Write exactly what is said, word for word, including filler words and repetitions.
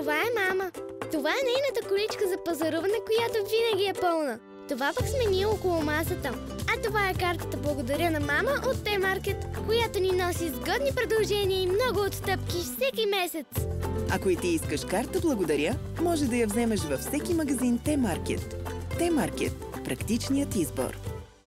Това е мама. Това е нейната количка за пазаруване, която винаги е пълна. Това пък сме ние около масата. А това е картата "Благодаря на мама" от T-Market, която ни носи сгодни предложения и много отстъпки всеки месец. Ако и ти искаш карта "Благодаря", може да я вземеш във всеки магазин T-Market. T-Market – практичният избор.